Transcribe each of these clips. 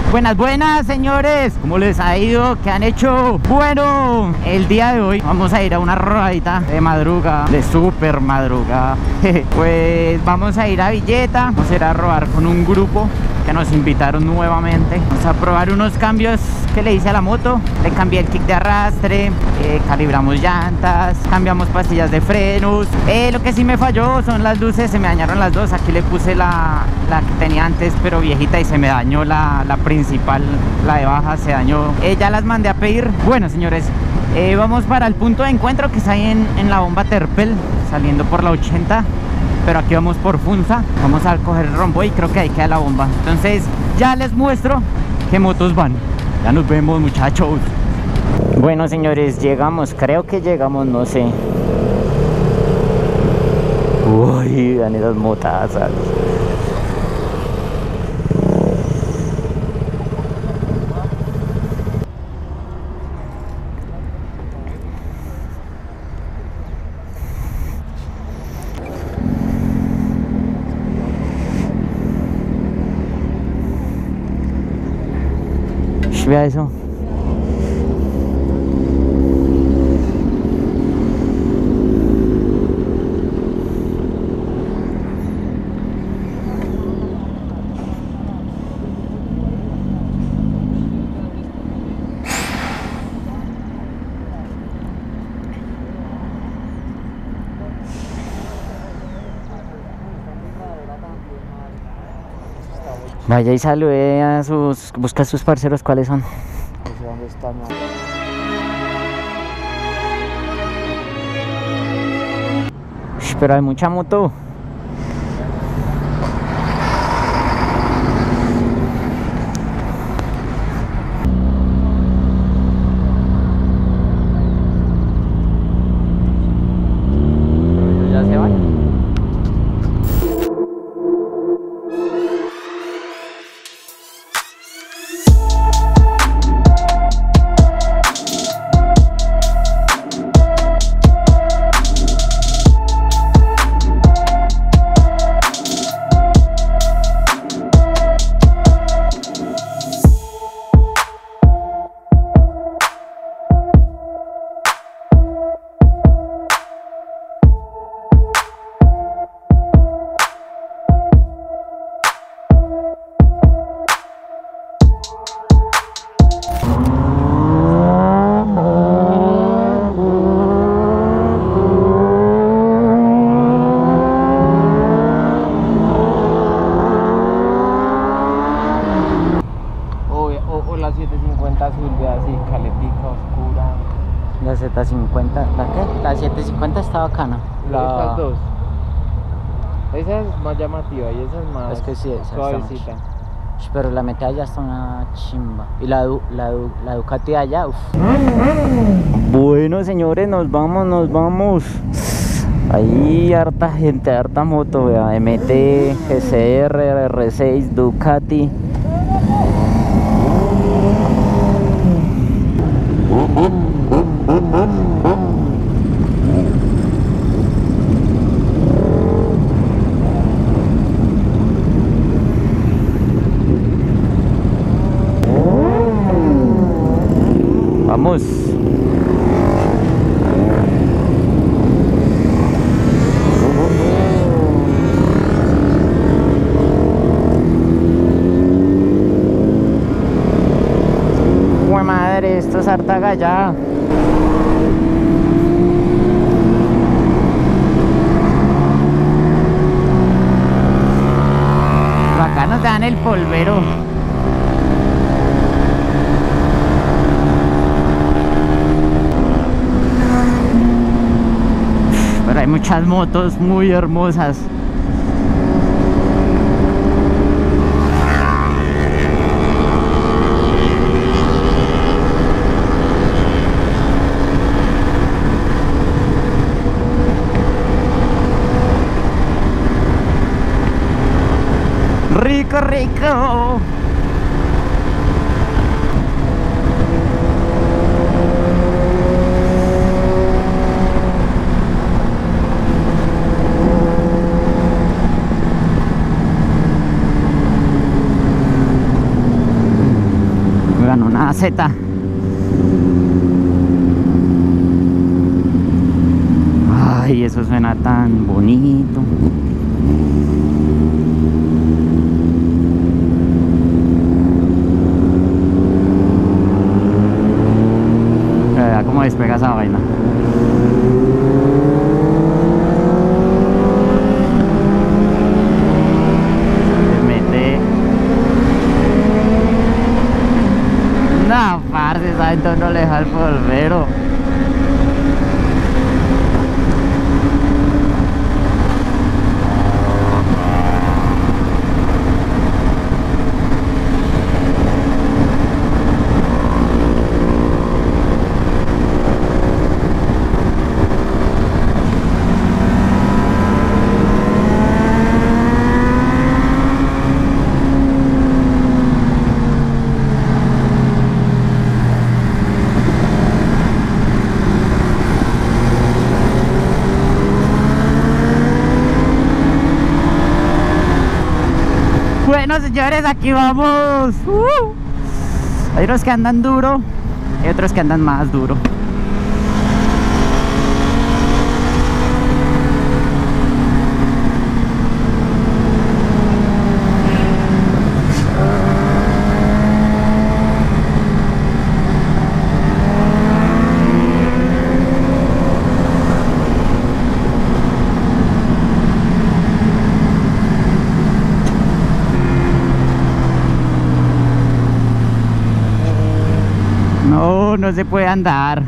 Buenas, buenas, señores. ¿Cómo les ha ido? ¿Qué han hecho? Bueno, el día de hoy vamos a ir a una rodadita de madrugada, de súper madrugada. Pues vamos a ir a Villeta, vamos a ir a rodar con un grupo que nos invitaron nuevamente. Vamos a probar unos cambios que le hice a la moto. Le cambié el kick de arrastre, calibramos llantas, cambiamos pastillas de frenos. Lo que sí me falló son las luces, se me dañaron las dos. Aquí le puse la que tenía antes, pero viejita, y se me dañó la principal, la de baja se dañó. Ya las mandé a pedir. Bueno, señores, vamos para el punto de encuentro que está ahí en la bomba Terpel, saliendo por la 80. Pero aquí vamos por Funza, vamos a coger el rombo y creo que ahí queda la bomba. Entonces ya les muestro qué motos van. Ya nos vemos, muchachos. Bueno, señores, llegamos, creo que llegamos, no sé. Uy, vean esas motazas. Vea eso. Vaya y salude a sus... Busca a sus parceros, ¿cuáles son? ¿Dónde están? Pero hay mucha moto. ¿Ya se van? La 750 azul, de así, caletica oscura. La Z50, ¿la qué? La 750 está bacana. Estas dos. Esa es más llamativa y esa es más Es que sí, esa suavecita. Pero la meta allá está una chimba. Y la Ducati allá, uff. Bueno, señores, nos vamos. Ahí harta gente, harta moto, vea. MT, GCR, R6, Ducati. Vamos. ¡Jue madre! Esto es harta gallada. Acá nos dan el polvero. Pero hay muchas motos muy hermosas. Rico, rico. ganó una Z. Ay, eso suena tan bonito. Vea cómo despega esa vaina. Se mete. No, parce, esa gente no le deja el polvero. Bueno, señores, aquí vamos. Hay unos que andan duro y otros que andan más duro. No, no se puede andar.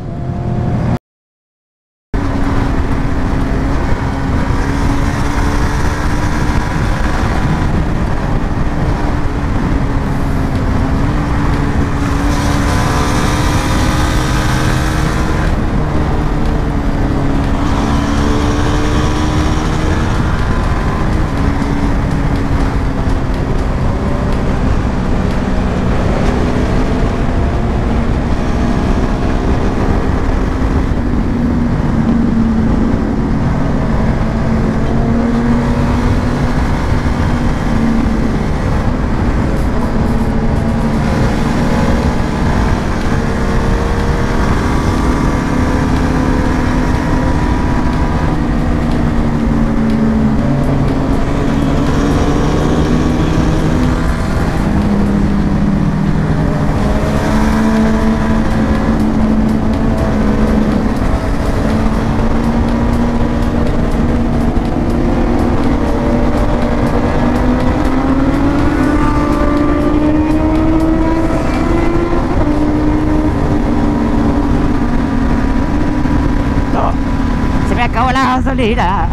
Se me acabó la gasolina.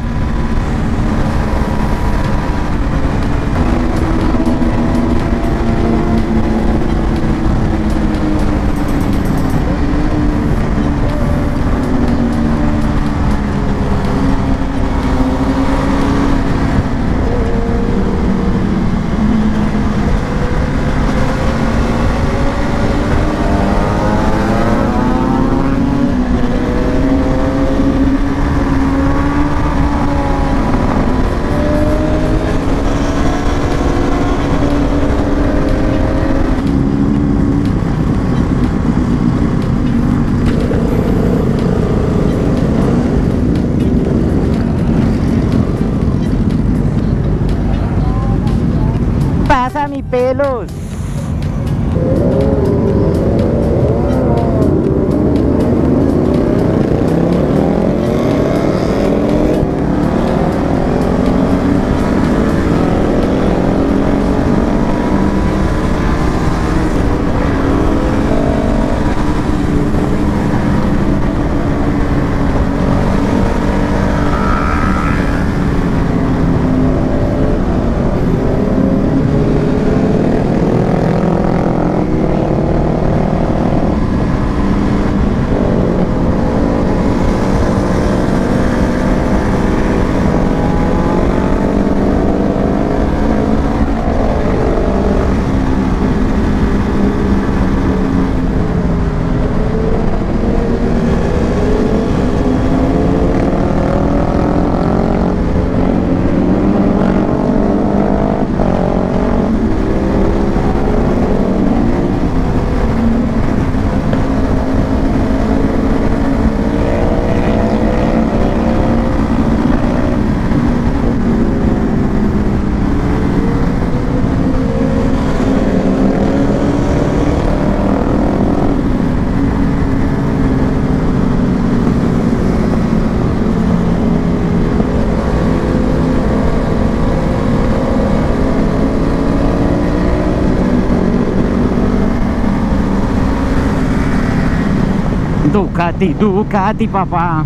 Ducati, Ducati, papá.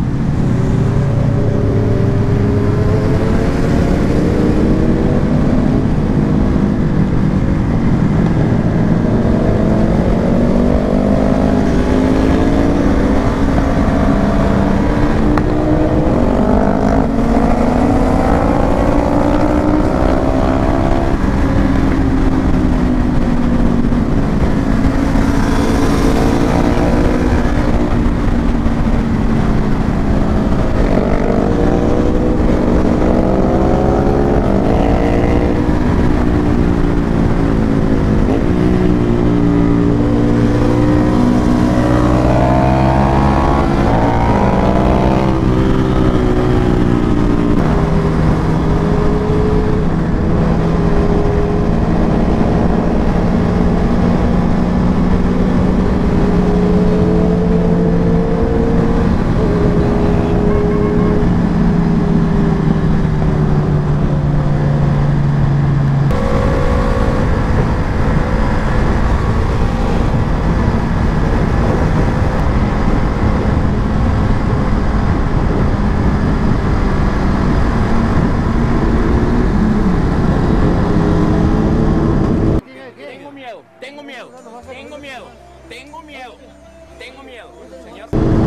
Tengo miedo, señor.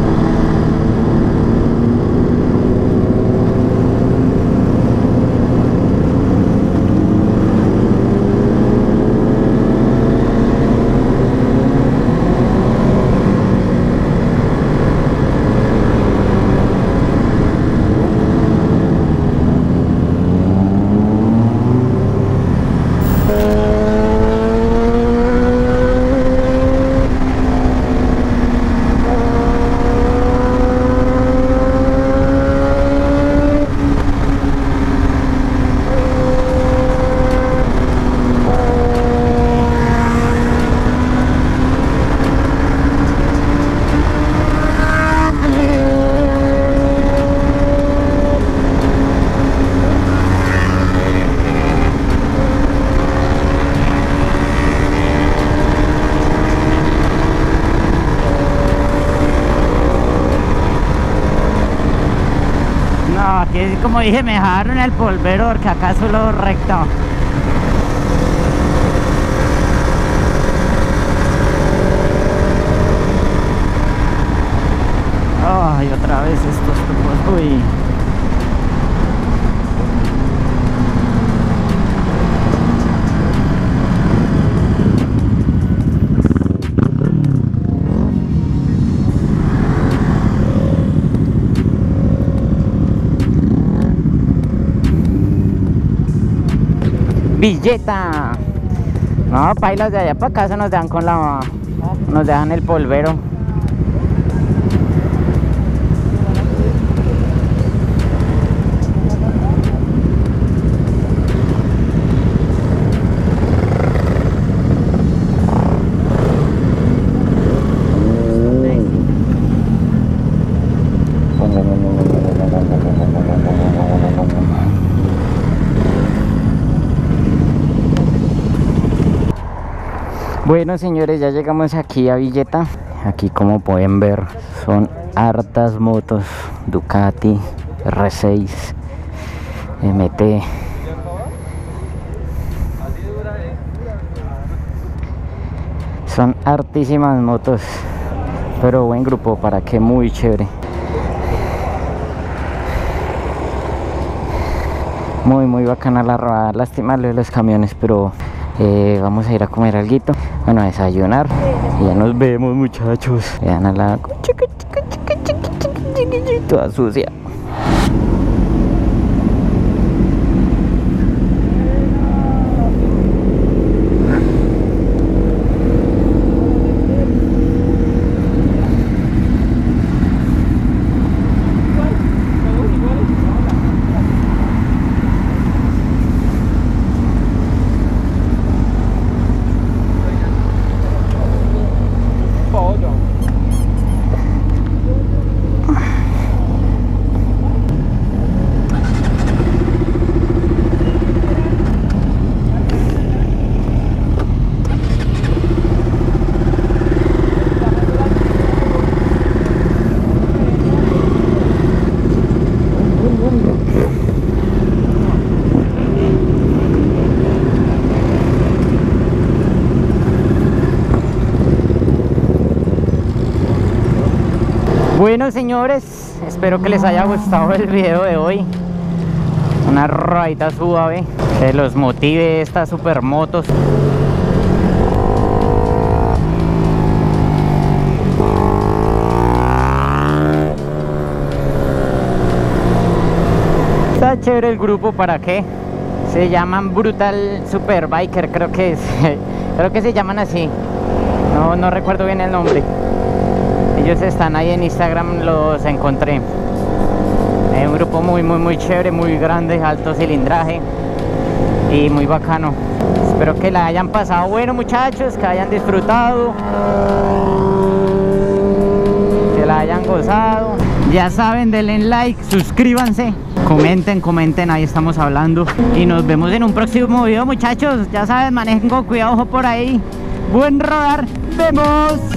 Aquí, como dije, me dejaron el polvero porque acá solo recto. Ay, otra vez estos tubos. Uy. Villeta. No, pailas de allá para acá se nos dan con la... Nos dejan el polvero. Bueno, señores, ya llegamos aquí a Villeta. Aquí, como pueden ver, son hartas motos Ducati, R6, MT. Son hartísimas motos, pero buen grupo, para que muy chévere. Muy bacana la rodada. Lástima lo de los camiones, pero vamos a ir a comer alguito, bueno, a desayunar y ya nos vemos, muchachos. Vean a la toda sucia. Bueno, señores, espero que les haya gustado el video de hoy. Una rodadita suave que los motive estas supermotos. Está chévere el grupo, ¿para qué? Se llaman Brutal Superbiker, creo que es. Creo que se llaman así. No recuerdo bien el nombre. Ellos están ahí en Instagram, los encontré. Es un grupo muy chévere, muy grande, alto cilindraje y muy bacano. Espero que la hayan pasado bueno, muchachos, que hayan disfrutado, que la hayan gozado. Ya saben, denle like, suscríbanse, comenten, ahí estamos hablando. Y nos vemos en un próximo video, muchachos. Ya saben, manejen con cuidado, ojo por ahí. Buen rodar, vemos.